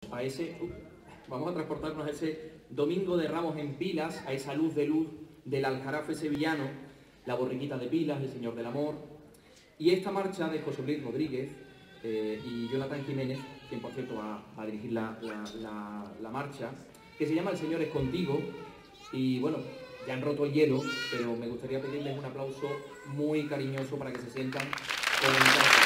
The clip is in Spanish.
a ese... vamos a transportarnos a ese Domingo de Ramos en Pilas, a esa luz del Aljarafe sevillano, la borriquita de Pilas, el Señor del Amor. Y esta marcha de José Luis Rodríguez y Jonathan Jiménez, quien por cierto va a dirigir la marcha, que se llama El Señor es contigo. Y bueno, ya han roto el hielo, pero me gustaría pedirles un aplauso muy cariñoso para que se sientan con el...